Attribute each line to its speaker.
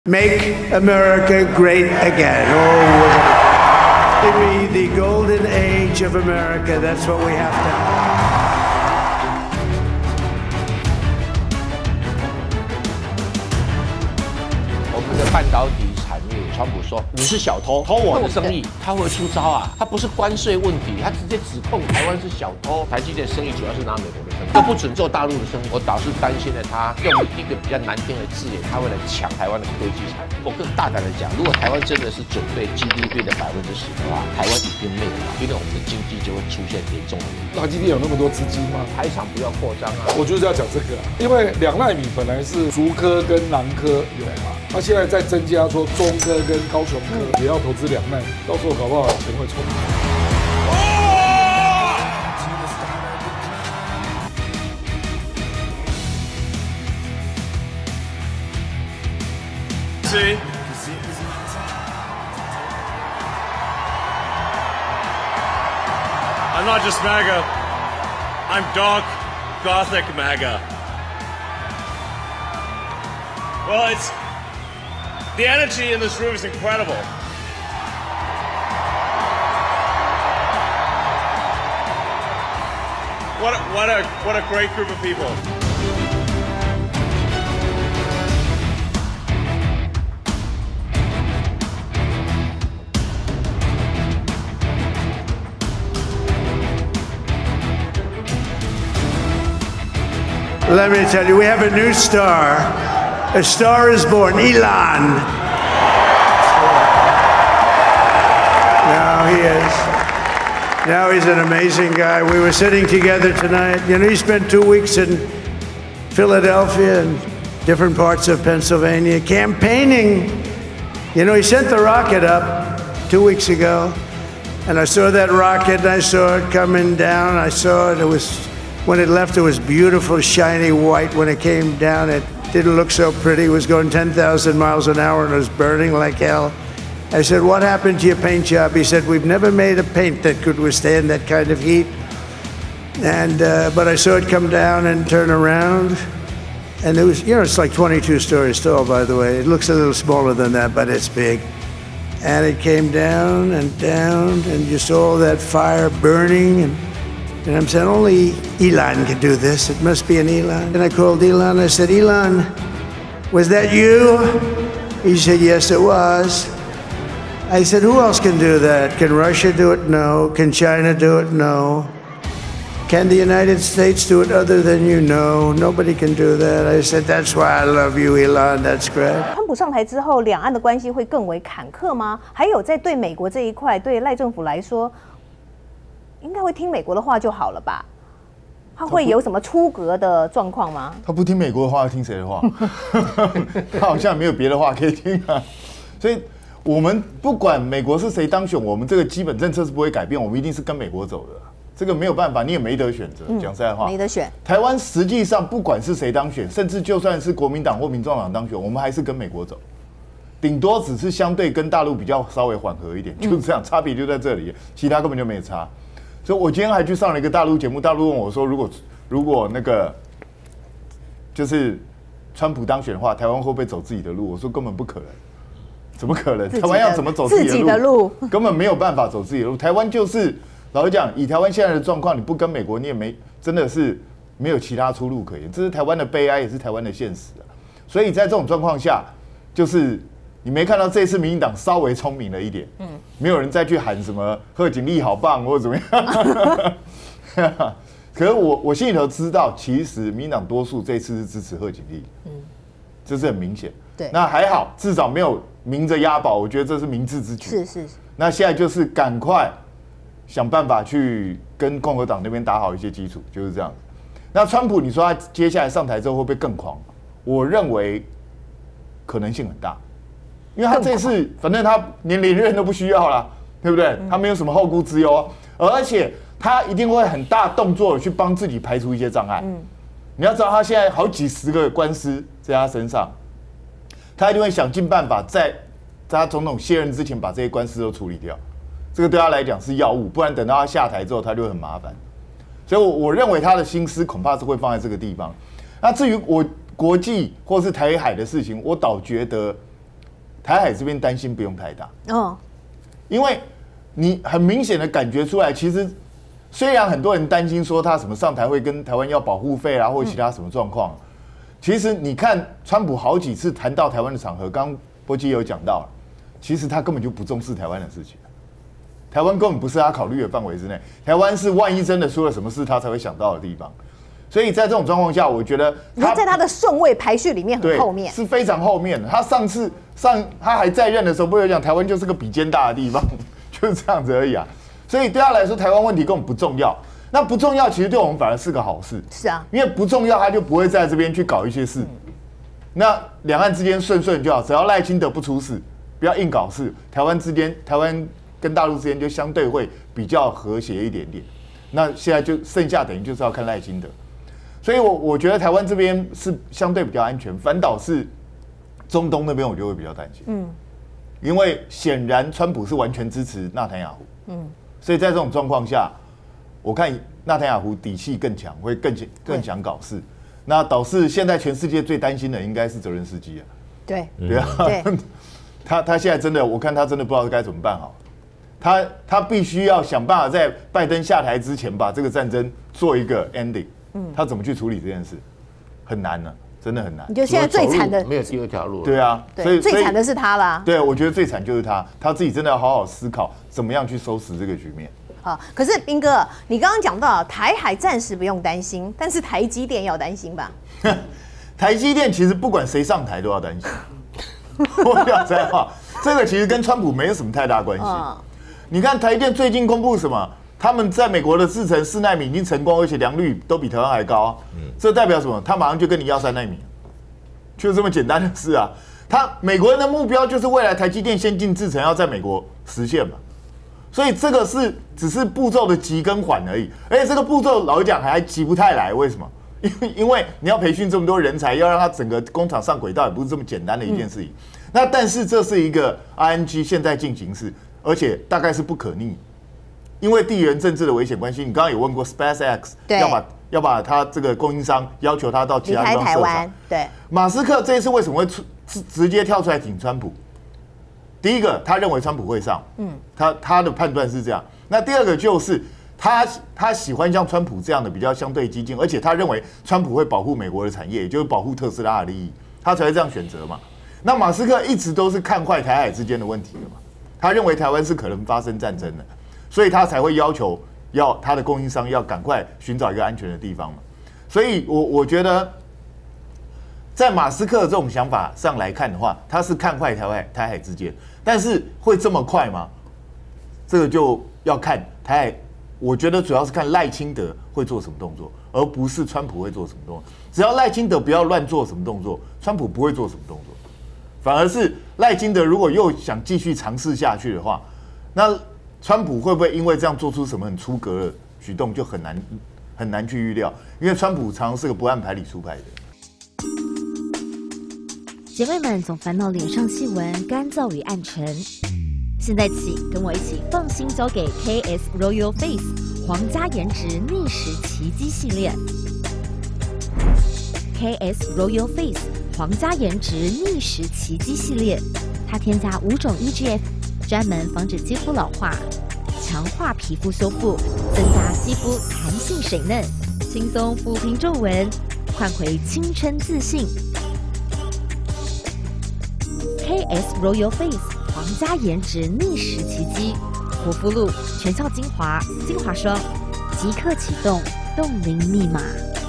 Speaker 1: Make America great again. Oh, we're the golden age of America. That's what we have to.
Speaker 2: 我们的半导体产业，川普说你是小偷，偷我的生意，他会出招啊！他不是关税问题，他直接指控台湾是小偷。台积电生意主要是拿美国的生意，他不准做大陆的生意。我倒是担心了他用一个比较难听的字眼，他会来抢台湾的科技产业。我更大胆的讲，如果台湾真的是准备 GDP 的10%的话，台湾已经灭亡，因为我们的经济就会出现严重的问题。
Speaker 3: 台积电有那么多资金吗？
Speaker 2: 台厂不要扩张啊！
Speaker 3: 我就是要讲这个啊，因为2奈米本来是竹科跟南科有嘛，那现在在增加说中科跟高雄科也要投资2奈米，到时候搞不好钱会冲。
Speaker 4: See? I'm not just MAGA. I'm dark, gothic MAGA. Well, the energy in this room is incredible. What a great group of people.
Speaker 1: Let me tell you, we have a new star. A star is born, Elon. Now he is. Now he's an amazing guy. We were sitting together tonight. You know, he spent 2 weeks in Philadelphia and different parts of Pennsylvania campaigning. You know, he sent the rocket up 2 weeks ago, and I saw that rocket, and I saw it coming down. I saw it. When it left, it was beautiful, shiny white. When it came down, it didn't look so pretty. It was going 10,000 miles an hour, and it was burning like hell. I said, what happened to your paint job? He said, we've never made a paint that could withstand that kind of heat. And but I saw it come down and turn around. And it was, you know, it's like 22 stories tall, by the way. It looks a little smaller than that, but it's big. And it came down, and you saw that fire burning. And I'm saying, only Elon can do this. It must be an Elon. And I called Elon. I said, Elon, was that you? He said, yes, it was. I said, who else can do that? Can Russia do it? No. Can China do it? No. Can the United States do it other than you? No. Nobody can do that. I said, that's why I love you, Elon. That's great.
Speaker 5: 川普上台之后，两岸的关系会更为坎坷吗？还有在对美国这一块，对赖政府来说，应该会听美国的话就好了吧？他会有什么出格的状况吗？
Speaker 6: 他不听美国的话，听谁的话？他好像没有别的话可以听啊。所以，我们不管美国是谁当选，我们这个基本政策是不会改变，我们一定是跟美国走的。这个没有办法，你也没得选择。讲实在话，
Speaker 5: 没得选。
Speaker 6: 台湾实际上不管是谁当选，甚至就算是国民党或民众党当选，我们还是跟美国走。顶多只是相对跟大陆比较稍微缓和一点，就是这样，差别就在这里，其他根本就没差。所以我今天还去上了一个大陆节目，大陆问我说，如果那个就是川普当选的话，台湾会不会走自己的路？我说根本不可能，怎么可能？台湾要怎么走自己的路？根本没有办法走自己的路。台湾就是老实讲，以台湾现在的状况，你不跟美国，你也没真的是没有其他出路可言。这是台湾的悲哀，也是台湾的现实啊。所以在这种状况下，就是你没看到这次民进党稍微聪明了一点，没有人再去喊什么贺锦丽好棒或者怎么样。可是我心里头知道，其实民进党多数这次是支持贺锦丽，这是很明显。
Speaker 5: 对，
Speaker 6: 那还好，至少没有明着押宝，我觉得这是明智之举。
Speaker 5: 是。
Speaker 6: 那现在就是赶快想办法去跟共和党那边打好一些基础，就是这样。那川普，你说他接下来上台之后会不会更狂？我认为可能性很大。因为他这次反正他连连任都不需要啦，对不对？他没有什么后顾之忧，而且他一定会很大动作去帮自己排除一些障碍。你要知道他现在好几十个官司在他身上，他一定会想尽办法在他总统卸任之前把这些官司都处理掉。这个对他来讲是要务，不然等到他下台之后他就会很麻烦。所以我认为他的心思恐怕是会放在这个地方。那至于国际或是台海的事情，我倒觉得台海这边担心不用太大
Speaker 5: 哦，
Speaker 6: 因为你很明显的感觉出来，其实虽然很多人担心说他什么上台会跟台湾要保护费啊，或者其他什么状况，其实你看川普好几次谈到台湾的场合，刚波基有讲到了，其实他根本就不重视台湾的事情。台湾根本不是他考虑的范围之内，台湾是万一真的出了什么事，他才会想到的地方。所以在这种状况下，我觉得
Speaker 5: 他在他的顺位排序里面很后面，
Speaker 6: 是非常后面的。他他还在任的时候，不是有讲台湾就是个比肩大的地方，就是这样子而已啊。所以对他来说，台湾问题根本不重要。那不重要，其实对我们反而是个好事。
Speaker 5: 是啊，
Speaker 6: 因为不重要，他就不会在这边去搞一些事。那两岸之间顺就好，只要赖清德不出事，不要硬搞事，台湾跟大陆之间就相对会比较和谐一点点。那现在就剩下等于就是要看赖清德。所以我觉得台湾这边是相对比较安全，反倒是中东那边我就会比较担心。因为显然川普是完全支持纳坦雅胡。所以在这种状况下，我看纳坦雅胡底气更强，会更想搞事。那导致现在全世界最担心的应该是泽连斯基啊。
Speaker 5: 对
Speaker 6: 啊，他现在真的，我看他真的不知道该怎么办好。他必须要想办法在拜登下台之前把这个战争做一个 ending。他怎么去处理这件事，很难呢，真的很难。
Speaker 5: 你就现在最惨的
Speaker 2: 没有第二条路。
Speaker 6: 对啊，所以
Speaker 5: 最惨的是他啦。
Speaker 6: 对，我觉得最惨就是他自己真的要好好思考怎么样去收拾这个局面。
Speaker 5: 好，可是彬哥，你刚刚讲到台海暂时不用担心，但是台积电要担心吧？
Speaker 6: 台积电其实不管谁上台都要担心。我讲真话，这个其实跟川普没有什么太大关系。你看台积电最近公布什么？他们在美国的制程4奈米已经成功，而且良率都比台湾还高。这代表什么？他马上就跟你要3奈米，就这么简单的事啊。美国人的目标就是未来台积电先进制程要在美国实现嘛。所以这个只是步骤的急跟缓而已，而且这个步骤老实讲还急不太来。为什么？因为你要培训这么多人才，要让他整个工厂上轨道，也不是这么简单的一件事情。那但是这是一个 RNG 现在进行式，而且大概是不可逆。因为地缘政治的危险关系，你刚刚有问过 SpaceX 要把他这个供应商要求他到其他地方设厂。
Speaker 5: 对，
Speaker 6: 马斯克这一次为什么会直接跳出来挺川普？第一个，他认为川普会上，他的判断是这样。那第二个就是他喜欢像川普这样的比较相对激进，而且他认为川普会保护美国的产业，也就是保护特斯拉的利益，他才会这样选择嘛。那马斯克一直都是看坏台海之间的问题的嘛，他认为台湾是可能发生战争的。所以他才会要求他的供应商要赶快寻找一个安全的地方嘛。所以我觉得，在马斯克这种想法上来看的话，他是看坏台海之间，但是会这么快吗？这个就要看台海。我觉得主要是看赖清德会做什么动作，而不是川普会做什么动作。只要赖清德不要乱做什么动作，川普不会做什么动作。反而是赖清德如果又想继续尝试下去的话，那川普会不会因为这样做出什么很出格的举动，就很难去预料，因为川普常常是个不按牌理出牌的。
Speaker 7: 姐妹们总烦恼脸上细纹、干燥与暗沉，现在起跟我一起放心交给 KS Royal Face 皇家颜值逆时奇迹系列。KS Royal Face 皇家颜值逆时奇迹系列，它添加5种 EGF。专门防止肌肤老化，强化皮肤修复，增加肌肤弹性水嫩，轻松抚平皱纹，换回青春自信。KS Royal Face 皇家颜值逆时奇迹，护肤露、全效精华、精华霜，即刻启动冻龄密码。